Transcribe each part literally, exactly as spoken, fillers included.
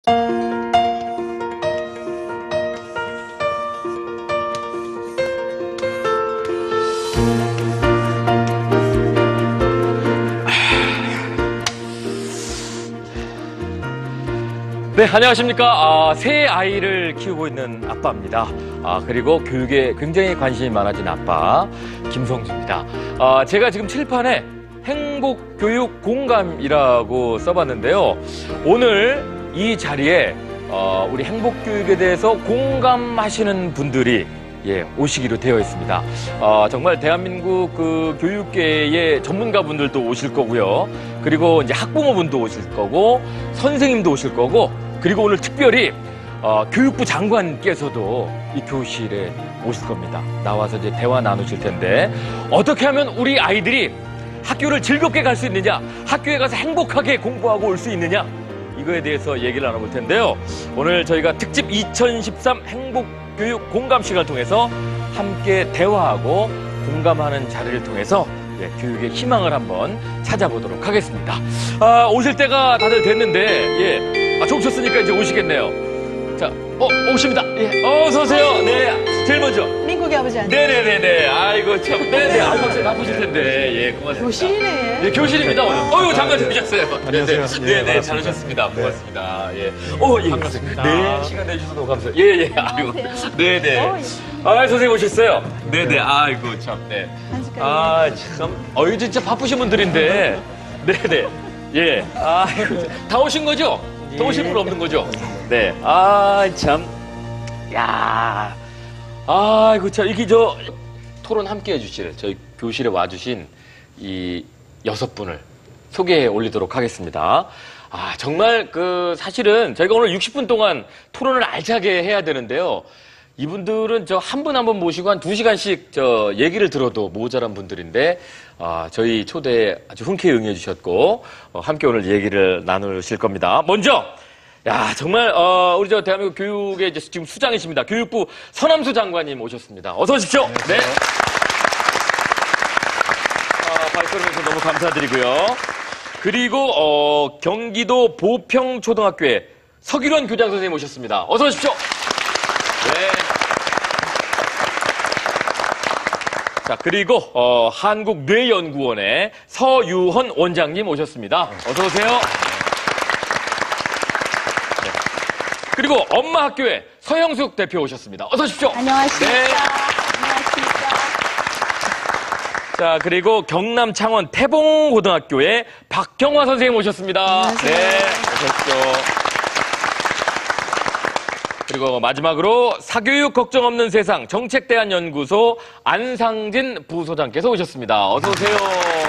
네, 안녕하십니까. 아, 새 아이를 키우고 있는 아빠입니다. 아, 그리고 교육에 굉장히 관심이 많아진 아빠, 김성주입니다. 아, 제가 지금 칠판에 행복교육공감이라고 써봤는데요. 오늘 이 자리에 어, 우리 행복교육에 대해서 공감하시는 분들이 예, 오시기로 되어 있습니다. 어, 정말 대한민국 그 교육계의 전문가분들도 오실 거고요. 그리고 이제 학부모분도 오실 거고, 선생님도 오실 거고, 그리고 오늘 특별히 어, 교육부 장관께서도 이 교실에 오실 겁니다. 나와서 이제 대화 나누실 텐데, 어떻게 하면 우리 아이들이 학교를 즐겁게 갈 수 있느냐, 학교에 가서 행복하게 공부하고 올 수 있느냐, 이거에 대해서 얘기를 나눠볼 텐데요. 오늘 저희가 특집 이천십삼 행복교육 공감 시간을 통해서 함께 대화하고 공감하는 자리를 통해서 예, 교육의 희망을 한번 찾아보도록 하겠습니다. 아, 오실 때가 다들 됐는데, 예, 아, 좀 오셨으니까 이제 오시겠네요. 자, 어, 오십니다. 예, 어서 오세요. 네, 제일 먼저. 민국이 아버지 아니에요? 네네네네. 아이고, 참. 네네. 아이고, 바쁘실 텐데. 예, 고맙습니다. 교실이네. 네, 교실입니다, 오늘. 어유 잠깐 오셨어요. 안녕하세요. 네네, 네, 잘 오셨습니다. 네. 고맙습니다. 예. 어, 예. 반갑습니다. 네, 시간 내주셔서 너무 감사해요. 예, 예. 아이고. 네네. 아, 선생님 오셨어요. 네네. 아이고, 참. 네. 아, 참. 어유 진짜 바쁘신 분들인데. 네네. 예. 아, 다 오신 거죠? 더 오실 분 없는 거죠? 네. 아, 참. 야. 아이고, 참. 이게 저, 토론 함께 해주실, 저희 교실에 와주신 이 여섯 분을 소개해 올리도록 하겠습니다. 아, 정말 그, 사실은 저희가 오늘 육십 분 동안 토론을 알차게 해야 되는데요. 이분들은 저 한 분 한 분 모시고 한 두 시간씩 저 얘기를 들어도 모자란 분들인데, 아, 저희 초대에 아주 흔쾌히 응해주셨고, 어, 함께 오늘 얘기를 나누실 겁니다. 먼저, 야, 정말, 어, 우리 저 대한민국 교육의 이제 지금 수장이십니다. 교육부 서남수 장관님 오셨습니다. 어서 오십시오. 네. 아, 발걸음해서 너무 감사드리고요. 그리고, 어, 경기도 보평초등학교에 서기련 교장 선생님 오셨습니다. 어서 오십시오. 네. 자, 그리고, 어, 한국뇌연구원의 서유헌 원장님 오셨습니다. 어서오세요. 네. 그리고 엄마학교에 서영숙 대표 오셨습니다. 어서오십시오. 안녕하십니까. 네. 안녕하십니까. 자, 그리고 경남 창원 태봉고등학교에 박경화 선생님 오셨습니다. 안녕하세요. 네. 어서오십시오. 그리고 마지막으로 사교육 걱정 없는 세상 정책대안연구소 안상진 부소장께서 오셨습니다. 어서 오세요.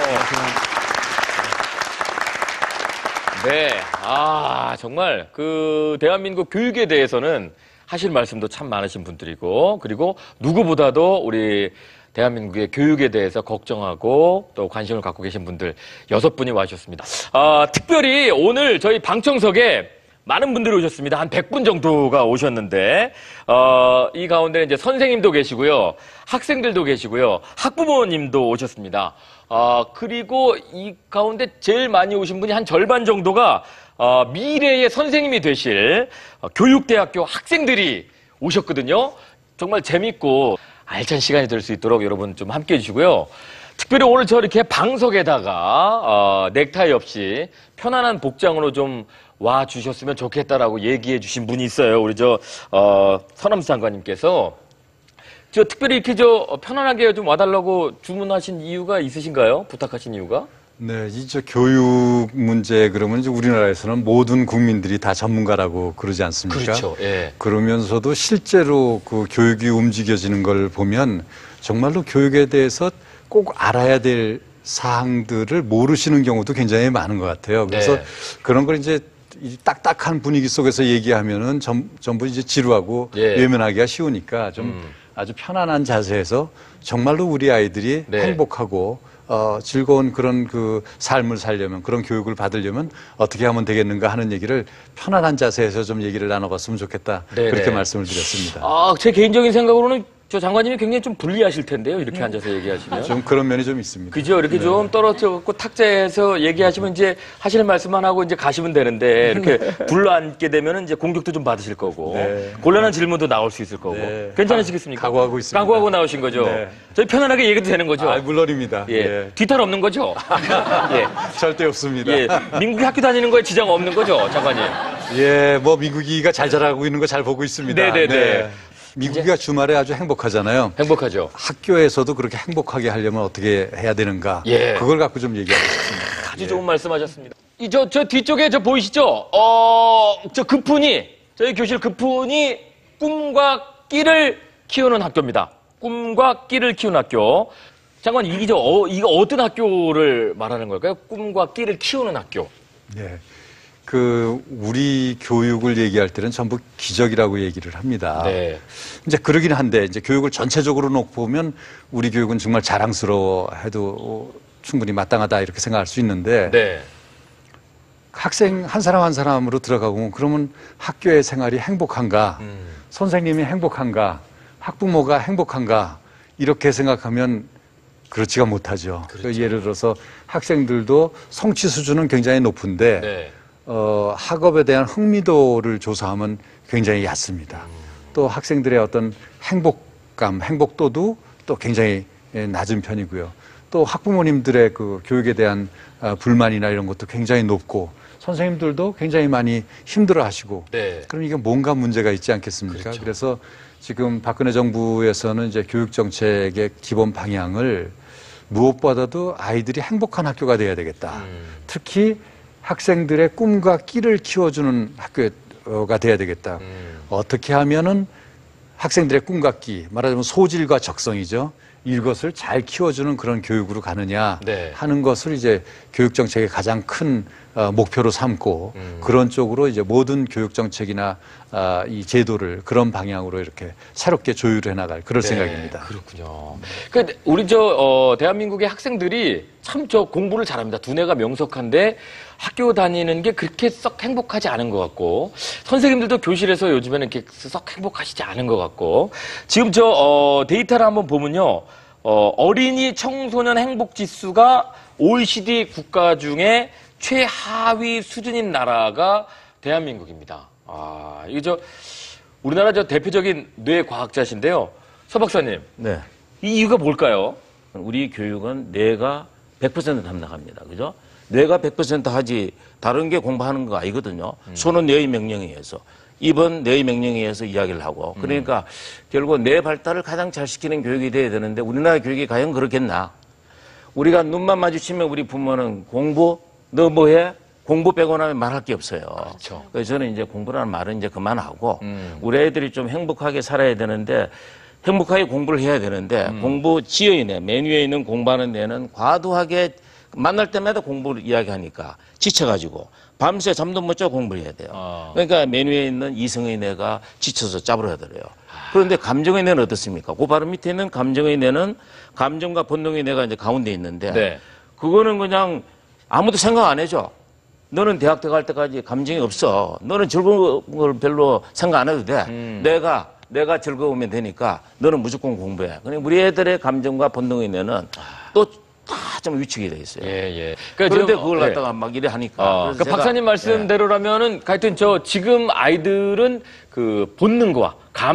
네, 아 정말 그 대한민국 교육에 대해서는 하실 말씀도 참 많으신 분들이고, 그리고 누구보다도 우리 대한민국의 교육에 대해서 걱정하고 또 관심을 갖고 계신 분들 여섯 분이 와주셨습니다. 아, 특별히 오늘 저희 방청석에 많은 분들이 오셨습니다. 한 백 분 정도가 오셨는데, 어, 이 가운데 이제 선생님도 계시고요, 학생들도 계시고요, 학부모님도 오셨습니다. 어, 그리고 이 가운데 제일 많이 오신 분이 한 절반 정도가, 어, 미래의 선생님이 되실 어, 교육대학교 학생들이 오셨거든요. 정말 재밌고 알찬 시간이 될 수 있도록 여러분 좀 함께 해주시고요. 특별히 오늘 저 이렇게 방석에다가, 어, 넥타이 없이 편안한 복장으로 좀 와 주셨으면 좋겠다라고 얘기해 주신 분이 있어요. 우리 저, 어, 서남수 장관님께서. 저 특별히 이렇게 저 편안하게 좀 와달라고 주문하신 이유가 있으신가요? 부탁하신 이유가? 네, 이제 교육 문제 그러면 이제 우리나라에서는 모든 국민들이 다 전문가라고 그러지 않습니까? 그렇죠. 예. 그러면서도 실제로 그 교육이 움직여지는 걸 보면 정말로 교육에 대해서 꼭 알아야 될 사항들을 모르시는 경우도 굉장히 많은 것 같아요. 그래서 네. 그런 걸 이제 이 딱딱한 분위기 속에서 얘기하면은 전, 전부 이제 지루하고 예. 외면하기가 쉬우니까 좀 음. 아주 편안한 자세에서 정말로 우리 아이들이 네. 행복하고 어, 즐거운 그런 그 삶을 살려면, 그런 교육을 받으려면 어떻게 하면 되겠는가 하는 얘기를 편안한 자세에서 좀 얘기를 나눠봤으면 좋겠다. 네네. 그렇게 말씀을 드렸습니다. 아, 제 개인적인 생각으로는 저 장관님이 굉장히 좀 불리하실 텐데요. 이렇게 앉아서 얘기하시면. 좀 그런 면이 좀 있습니다. 그죠? 이렇게 네. 좀 떨어져갖고 탁자에서 얘기하시면 이제 하시는 말씀만 하고 이제 가시면 되는데 이렇게 불러 앉게 되면은 이제 공격도 좀 받으실 거고 네. 곤란한 질문도 나올 수 있을 거고 네. 괜찮으시겠습니까? 각오하고 있습니다. 각오하고 나오신 거죠? 네. 저희 편안하게 얘기도 되는 거죠? 아, 물론입니다. 예. 예. 뒤탈 없는 거죠? 예. 절대 없습니다. 예. 민국이 학교 다니는 거에 지장 없는 거죠, 장관님? 예, 뭐 민국이가 잘 자라고 있는 거 잘 보고 있습니다. 네네네. 네. 민국이가 주말에 아주 행복하잖아요. 행복하죠. 학교에서도 그렇게 행복하게 하려면 어떻게 해야 되는가? 예. 그걸 갖고 좀 얘기하고 싶습니다. 아주 좋은 말씀하셨습니다. 이 저 저 뒤쪽에 저 보이시죠? 어, 저 급훈이 저희 교실 급훈이 꿈과 끼를 키우는 학교입니다. 꿈과 끼를 키우는 학교. 장관 이게 저 어, 이거 어떤 학교를 말하는 걸까요? 꿈과 끼를 키우는 학교. 예. 그 우리 교육을 얘기할 때는 전부 기적이라고 얘기를 합니다. 네. 이제 그러긴 한데 이제 교육을 전체적으로 놓고 보면 우리 교육은 정말 자랑스러워 해도 충분히 마땅하다 이렇게 생각할 수 있는데 네. 학생 한 사람 한 사람으로 들어가고 보면 그러면 학교의 생활이 행복한가, 음. 선생님이 행복한가, 학부모가 행복한가 이렇게 생각하면 그렇지가 못하죠. 그렇죠. 예를 들어서 학생들도 성취 수준은 굉장히 높은데 네. 어, 학업에 대한 흥미도를 조사하면 굉장히 얕습니다. 또 학생들의 어떤 행복감, 행복도도 또 굉장히 낮은 편이고요. 또 학부모님들의 그 교육에 대한 불만이나 이런 것도 굉장히 높고 선생님들도 굉장히 많이 힘들어 하시고 네. 그럼 이게 뭔가 문제가 있지 않겠습니까? 그렇죠. 그래서 지금 박근혜 정부에서는 이제 교육 정책의 기본 방향을 무엇보다도 아이들이 행복한 학교가 돼야 되겠다. 음. 특히 학생들의 꿈과 끼를 키워주는 학교가 돼야 되겠다. 음. 어떻게 하면은 학생들의 꿈과 끼, 말하자면 소질과 적성이죠. 이것을 잘 키워주는 그런 교육으로 가느냐 네. 하는 것을 이제 교육 정책의 가장 큰 어, 목표로 삼고 음. 그런 쪽으로 이제 모든 교육 정책이나 아, 이 제도를 그런 방향으로 이렇게 새롭게 조율해 나갈 그럴 네, 생각입니다. 그렇군요. 그러니까 우리 저 어, 대한민국의 학생들이 참 저 공부를 잘합니다. 두뇌가 명석한데 학교 다니는 게 그렇게 썩 행복하지 않은 것 같고 선생님들도 교실에서 요즘에는 이렇게 썩 행복하시지 않은 것 같고 지금 저 어, 데이터를 한번 보면요. 어, 어린이 청소년 행복 지수가 오이시디 국가 중에 최하위 수준인 나라가 대한민국입니다. 아, 이게 저 우리나라 저 대표적인 뇌 과학자신데요. 서 박사님. 네. 이 이유가 뭘까요? 우리 교육은 뇌가 백 퍼센트 담당합니다. 그죠? 뇌가 백 퍼센트 하지 다른 게 공부하는 거 아니거든요. 음. 손은 뇌의 명령에 의해서. 입은 뇌의 명령에 의해서 이야기를 하고. 그러니까 결국 뇌 발달을 가장 잘 시키는 교육이 돼야 되는데 우리나라 교육이 과연 그렇겠나? 우리가 눈만 마주치면 우리 부모는 공부, 너 뭐해? 공부 빼고 나면 말할 게 없어요. 그렇죠. 그래서 저는 이제 공부라는 말은 이제 그만하고 음. 우리 애들이 좀 행복하게 살아야 되는데 행복하게 공부를 해야 되는데 음. 공부 지어의 뇌, 맨 위에 있는 공부하는 뇌는 과도하게 만날 때마다 공부를 이야기하니까 지쳐가지고 밤새 잠도 못 자고 공부를 해야 돼요. 아. 그러니까 맨 위에 있는 이성의 뇌가 지쳐서 짜부러들어요. 그런데 감정의 뇌는 어떻습니까? 그 바로 밑에 있는 감정의 뇌는 감정과 본능의 뇌가 이제 가운데 있는데 네. 그거는 그냥 아무도 생각 안 해줘. 너는 대학 들어갈 때까지 감정이 없어. 너는 즐거운 걸 별로 생각 안 해도 돼. 음. 내가 내가 즐거우면 되니까 너는 무조건 공부해. 그러니까 우리 애들의 감정과 본능의 뇌는 또 다 좀 위축이 돼 있어요. 예, 예. 그러니까 그런데 지금, 그걸 예. 갖다가 막 이래 하니까. 어, 그래서 그러니까 제가- 박사님 말씀대로라면은 하여튼 저 지금 아이들은 그 본능과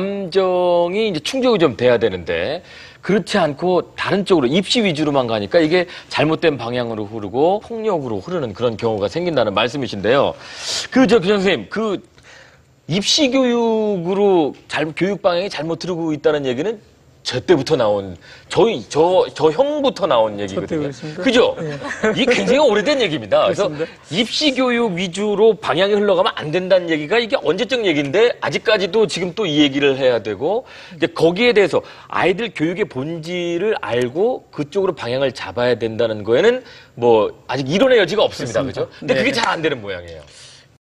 감정이 이제 충족이 좀 돼야 되는데 그렇지 않고 다른 쪽으로 입시 위주로만 가니까 이게 잘못된 방향으로 흐르고 폭력으로 흐르는 그런 경우가 생긴다는 말씀이신데요. 그 저 교장 선생님 그 입시 교육으로 잘 교육 방향이 잘못 흐르고 있다는 얘기는 저 때부터 나온 저희 저 저 형부터 나온 얘기거든요. 그렇습니까? 그죠? 이게 굉장히 오래된 얘기입니다. 그래서 그렇습니다. 입시 교육 위주로 방향이 흘러가면 안 된다는 얘기가 이게 언제적 얘기인데 아직까지도 지금 또 이 얘기를 해야 되고 이제 거기에 대해서 아이들 교육의 본질을 알고 그쪽으로 방향을 잡아야 된다는 거에는 뭐 아직 이론의 여지가 없습니다. 그죠? 근데 네. 그게 잘 안 되는 모양이에요.